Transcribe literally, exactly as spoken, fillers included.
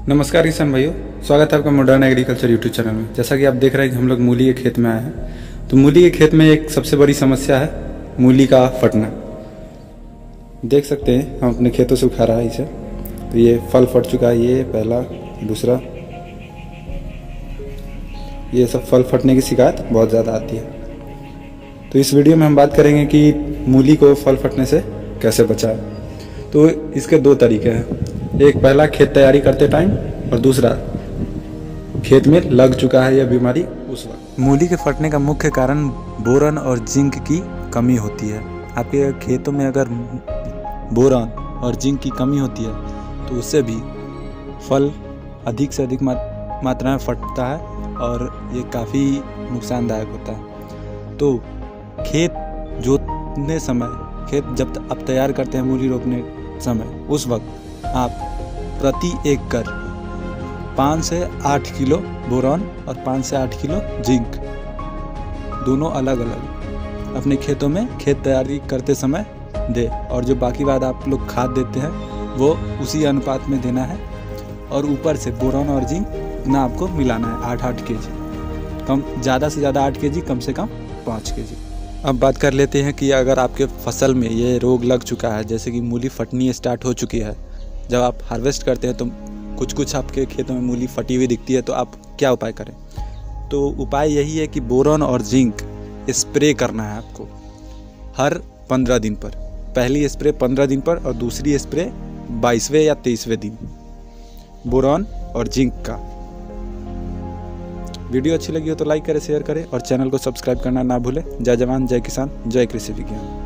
नमस्कार किसान भाइयों, स्वागत है आपका मॉडर्न एग्रीकल्चर यूट्यूब चैनल में। जैसा कि आप देख रहे हैं कि हम लोग मूली के खेत में आए हैं, तो मूली के खेत में एक सबसे बड़ी समस्या है मूली का फटना। देख सकते हैं हम अपने खेतों से उठा रहा है इसे, तो ये फल फट चुका है। ये पहला, दूसरा, ये सब फल फटने की शिकायत बहुत ज़्यादा आती है। तो इस वीडियो में हम बात करेंगे कि मूली को फल फटने से कैसे बचाएं। तो इसके दो तरीके हैं, एक पहला खेत तैयारी करते टाइम और दूसरा खेत में लग चुका है यह बीमारी उस वक्त। मूली के फटने का मुख्य कारण बोरन और जिंक की कमी होती है। आपके खेतों में अगर बोरन और जिंक की कमी होती है तो उससे भी फल अधिक से अधिक मात्रा में फटता है और ये काफ़ी नुकसानदायक होता है। तो खेत जोतने समय, खेत जब आप तैयार करते हैं मूली रोपने समय, उस वक्त आप प्रति एकड़ पाँच से आठ किलो बोरॉन और पाँच से आठ किलो जिंक, दोनों अलग अलग अपने खेतों में खेत तैयारी करते समय दे, और जो बाकी बाद आप लोग खाद देते हैं वो उसी अनुपात में देना है। और ऊपर से बोरॉन और जिंक इतना आपको मिलाना है, आठ आठ के जी, कम ज़्यादा से ज़्यादा आठ के जी, कम से कम पाँच के जी। अब बात कर लेते हैं कि अगर आपके फसल में ये रोग लग चुका है, जैसे कि मूली फटनी स्टार्ट हो चुकी है, जब आप हार्वेस्ट करते हैं तो कुछ कुछ आपके खेतों में मूली फटी हुई दिखती है, तो आप क्या उपाय करें? तो उपाय यही है कि बोरॉन और जिंक स्प्रे करना है आपको हर पंद्रह दिन पर। पहली स्प्रे पंद्रह दिन पर और दूसरी स्प्रे बाईसवें या तेईसवें दिन, बोरॉन और जिंक का। वीडियो अच्छी लगी हो तो लाइक करें, शेयर करें और चैनल को सब्सक्राइब करना ना भूलें। जय जवान, जय किसान, जय कृषि विज्ञान।